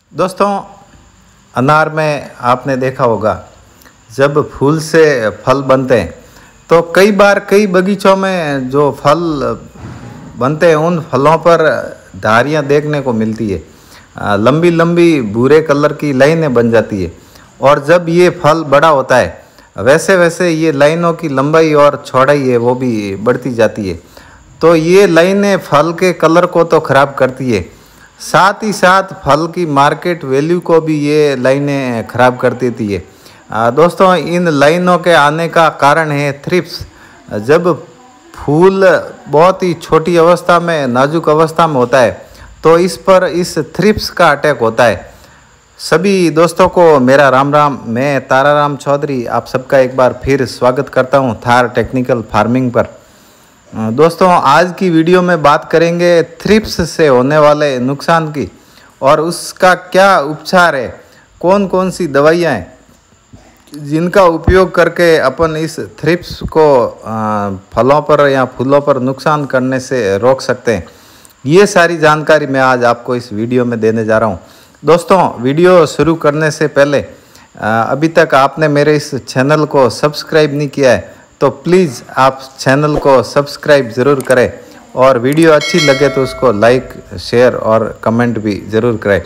दोस्तों, अनार में आपने देखा होगा जब फूल से फल बनते हैं तो कई बार कई बगीचों में जो फल बनते हैं उन फलों पर धारियां देखने को मिलती है। लंबी लंबी भूरे कलर की लाइनें बन जाती है और जब ये फल बड़ा होता है वैसे वैसे ये लाइनों की लंबाई और चौड़ाई है वो भी बढ़ती जाती है। तो ये लाइनें फल के कलर को तो ख़राब करती है, साथ ही साथ फल की मार्केट वैल्यू को भी ये लाइनें ख़राब कर देती है। दोस्तों, इन लाइनों के आने का कारण है थ्रिप्स। जब फूल बहुत ही छोटी अवस्था में, नाजुक अवस्था में होता है तो इस पर इस थ्रिप्स का अटैक होता है। सभी दोस्तों को मेरा राम राम। मैं ताराराम चौधरी आप सबका एक बार फिर स्वागत करता हूं थार टेक्निकल फार्मिंग पर। दोस्तों, आज की वीडियो में बात करेंगे थ्रिप्स से होने वाले नुकसान की और उसका क्या उपचार है, कौन कौन सी दवाइयाँ हैं जिनका उपयोग करके अपन इस थ्रिप्स को फलों पर या फूलों पर नुकसान करने से रोक सकते हैं। ये सारी जानकारी मैं आज आपको इस वीडियो में देने जा रहा हूँ। दोस्तों, वीडियो शुरू करने से पहले अभी तक आपने मेरे इस चैनल को सब्सक्राइब नहीं किया है तो प्लीज़ आप चैनल को सब्सक्राइब ज़रूर करें और वीडियो अच्छी लगे तो उसको लाइक, शेयर और कमेंट भी ज़रूर करें।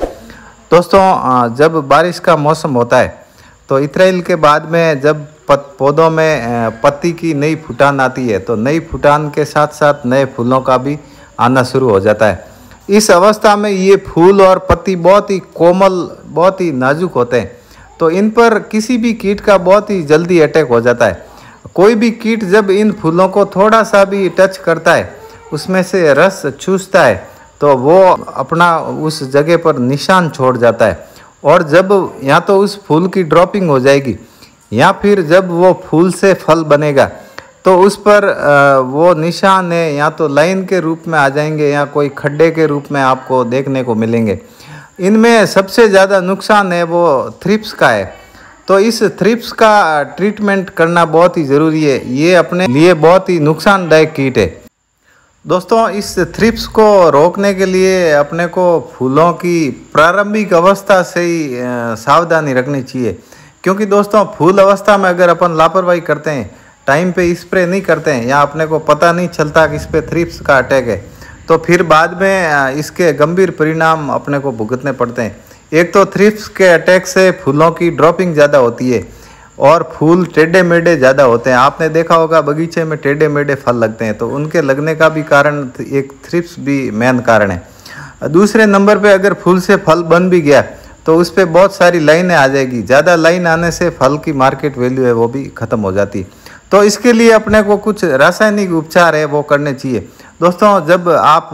दोस्तों, जब बारिश का मौसम होता है तो अप्रैल के बाद में जब पौधों में पत्ती की नई फुटान आती है तो नई फुटान के साथ साथ नए फूलों का भी आना शुरू हो जाता है। इस अवस्था में ये फूल और पत्ती बहुत ही कोमल, बहुत ही नाजुक होते हैं, तो इन पर किसी भी कीट का बहुत ही जल्दी अटैक हो जाता है। कोई भी कीट जब इन फूलों को थोड़ा सा भी टच करता है, उसमें से रस चूसता है, तो वो अपना उस जगह पर निशान छोड़ जाता है। और जब या तो उस फूल की ड्रॉपिंग हो जाएगी या फिर जब वो फूल से फल बनेगा तो उस पर वो निशान है या तो लाइन के रूप में आ जाएंगे या कोई खड्डे के रूप में आपको देखने को मिलेंगे। इनमें सबसे ज़्यादा नुकसान है वो थ्रिप्स का है। तो इस थ्रिप्स का ट्रीटमेंट करना बहुत ही ज़रूरी है, ये अपने लिए बहुत ही नुकसानदायक कीट है। दोस्तों, इस थ्रिप्स को रोकने के लिए अपने को फूलों की प्रारंभिक अवस्था से ही सावधानी रखनी चाहिए, क्योंकि दोस्तों फूल अवस्था में अगर अपन लापरवाही करते हैं, टाइम पे स्प्रे नहीं करते हैं या अपने को पता नहीं चलता कि इस पे थ्रिप्स का अटैक है, तो फिर बाद में इसके गंभीर परिणाम अपने को भुगतने पड़ते हैं। एक तो थ्रिप्स के अटैक से फूलों की ड्रॉपिंग ज़्यादा होती है और फूल टेढ़े मेढ़े ज़्यादा होते हैं। आपने देखा होगा बगीचे में टेढ़े मेढ़े फल लगते हैं, तो उनके लगने का भी कारण एक थ्रिप्स भी मेन कारण है। दूसरे नंबर पे अगर फूल से फल बन भी गया तो उस पर बहुत सारी लाइनें आ जाएगी। ज़्यादा लाइन आने से फल की मार्केट वैल्यू है वो भी ख़त्म हो जाती है। तो इसके लिए अपने को कुछ रासायनिक उपचार है वो करने चाहिए। दोस्तों, जब आप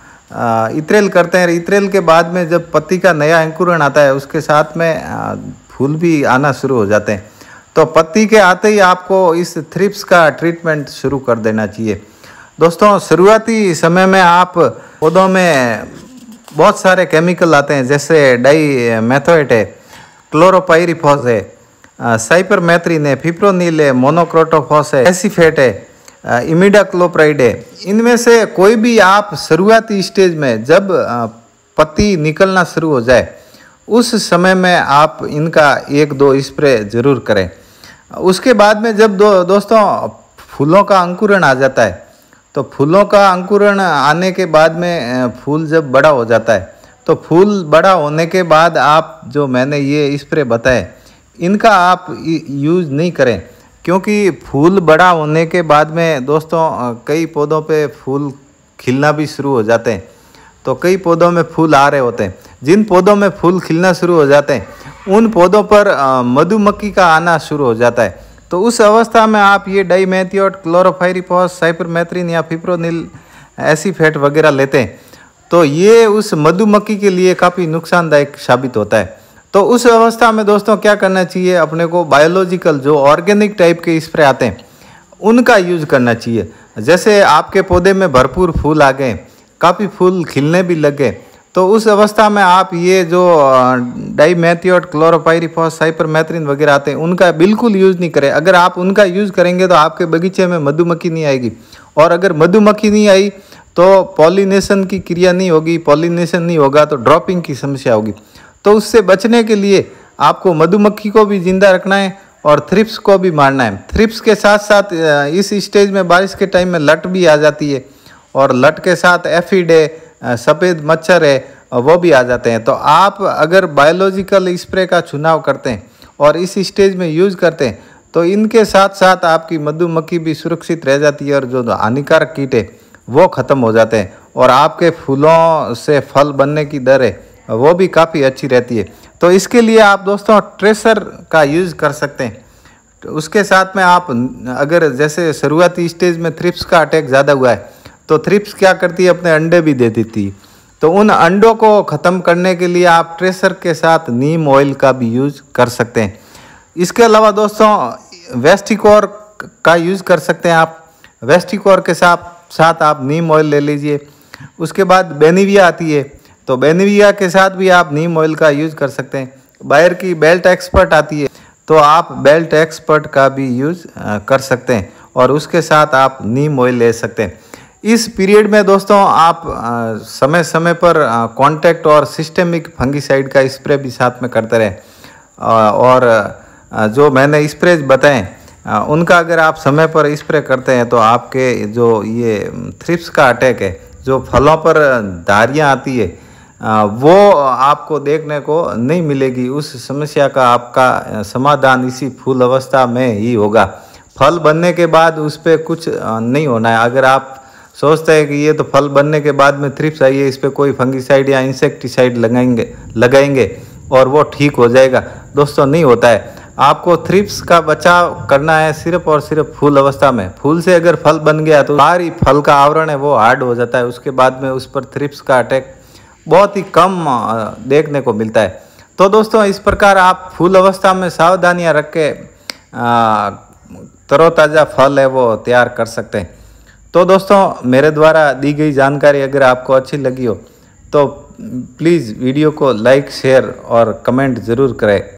इत्रेल करते हैं, इत्रेल के बाद में जब पत्ती का नया अंकुरण आता है उसके साथ में फूल भी आना शुरू हो जाते हैं, तो पत्ती के आते ही आपको इस थ्रिप्स का ट्रीटमेंट शुरू कर देना चाहिए। दोस्तों, शुरुआती समय में आप पौधों में बहुत सारे केमिकल आते हैं, जैसे डाई मेथोएट है, क्लोरोपाइरिफॉस है, साइपरमेथ्रिन है, फिप्रोनिल है, मोनोक्रोटोफॉस है, एसीफेट है, इमिडाक्लोप्राइड है। इनमें से कोई भी आप शुरुआती स्टेज में जब पत्ती निकलना शुरू हो जाए उस समय में आप इनका 1-2 स्प्रे ज़रूर करें। उसके बाद में जब दोस्तों फूलों का अंकुरण आ जाता है, तो फूलों का अंकुरण आने के बाद में फूल जब बड़ा हो जाता है, तो फूल बड़ा होने के बाद आप जो मैंने ये स्प्रे बताए इनका आप यूज़ नहीं करें, क्योंकि फूल बड़ा होने के बाद में दोस्तों कई पौधों पे फूल खिलना भी शुरू हो जाते हैं। तो कई पौधों में फूल आ रहे होते हैं। जिन पौधों में फूल खिलना शुरू हो जाते हैं उन पौधों पर मधुमक्खी का आना शुरू हो जाता है। तो उस अवस्था में आप ये डाइमेथियोट, क्लोरोपाइरिफॉस, साइपरमेथ्रिन या फिप्रोनिल, एसीफेट वगैरह लेते हैं, तो ये उस मधुमक्खी के लिए काफ़ी नुकसानदायक साबित होता है। तो उस अवस्था में दोस्तों क्या करना चाहिए, अपने को बायोलॉजिकल जो ऑर्गेनिक टाइप के स्प्रे आते हैं उनका यूज़ करना चाहिए। जैसे आपके पौधे में भरपूर फूल आ गए, काफ़ी फूल खिलने भी लग गए, तो उस अवस्था में आप ये जो डाइमेथियोट, क्लोरोपाइरिफॉस, साइपरमेथ्रिन वगैरह आते हैं उनका बिल्कुल यूज़ नहीं करें। अगर आप उनका यूज़ करेंगे तो आपके बगीचे में मधुमक्खी नहीं आएगी, और अगर मधुमक्खी नहीं आई तो पॉलिनेशन की क्रिया नहीं होगी, पॉलिनेशन नहीं होगा तो ड्रॉपिंग की समस्या होगी। तो उससे बचने के लिए आपको मधुमक्खी को भी जिंदा रखना है और थ्रिप्स को भी मारना है। थ्रिप्स के साथ साथ इस स्टेज में बारिश के टाइम में लट भी आ जाती है और लट के साथ एफिड है, सफ़ेद मच्छर है, वो भी आ जाते हैं। तो आप अगर बायोलॉजिकल स्प्रे का चुनाव करते हैं और इस स्टेज में यूज़ करते हैं तो इनके साथ साथ आपकी मधुमक्खी भी सुरक्षित रह जाती है और जो हानिकारक कीट है वो ख़त्म हो जाते हैं और आपके फूलों से फल बनने की दर है वो भी काफ़ी अच्छी रहती है। तो इसके लिए आप दोस्तों ट्रेसर का यूज़ कर सकते हैं। तो उसके साथ में आप अगर जैसे शुरुआती स्टेज में थ्रिप्स का अटैक ज़्यादा हुआ है तो थ्रिप्स क्या करती है, अपने अंडे भी दे देती है। तो उन अंडों को ख़त्म करने के लिए आप ट्रेसर के साथ नीम ऑयल का भी यूज़ कर सकते हैं। इसके अलावा दोस्तों वेस्टिकोर का यूज़ कर सकते हैं आप। वेस्टिकोर के साथ आप नीम ऑयल ले लीजिए। उसके बाद बेनिविया आती है, तो बेनिविया के साथ भी आप नीम ऑयल का यूज़ कर सकते हैं। बायर की बेल्ट एक्सपर्ट आती है, तो आप बेल्ट एक्सपर्ट का भी यूज़ कर सकते हैं और उसके साथ आप नीम ऑयल ले सकते हैं। इस पीरियड में दोस्तों आप समय समय पर कॉन्टैक्ट और सिस्टेमिक फंगिसाइड का स्प्रे भी साथ में करते रहें और जो मैंने स्प्रे बताएं उनका अगर आप समय पर स्प्रे करते हैं तो आपके जो ये थ्रिप्स का अटैक है, जो फलों पर धारियाँ आती है, वो आपको देखने को नहीं मिलेगी। उस समस्या का आपका समाधान इसी फूल अवस्था में ही होगा। फल बनने के बाद उस पर कुछ नहीं होना है। अगर आप सोचते हैं कि ये तो फल बनने के बाद में थ्रिप्स आई है, इस पर कोई फंगिसाइड या इंसेक्टिसाइड लगाएंगे और वो ठीक हो जाएगा, दोस्तों नहीं होता है। आपको थ्रिप्स का बचाव करना है सिर्फ और सिर्फ फूल अवस्था में। फूल से अगर फल बन गया तो सारी फल का आवरण है वो हार्ड हो जाता है, उसके बाद में उस पर थ्रिप्स का अटैक बहुत ही कम देखने को मिलता है। तो दोस्तों इस प्रकार आप फूल अवस्था में सावधानियां रख के तरोताज़ा फल है वो तैयार कर सकते हैं। तो दोस्तों मेरे द्वारा दी गई जानकारी अगर आपको अच्छी लगी हो तो प्लीज़ वीडियो को लाइक, शेयर और कमेंट ज़रूर करें।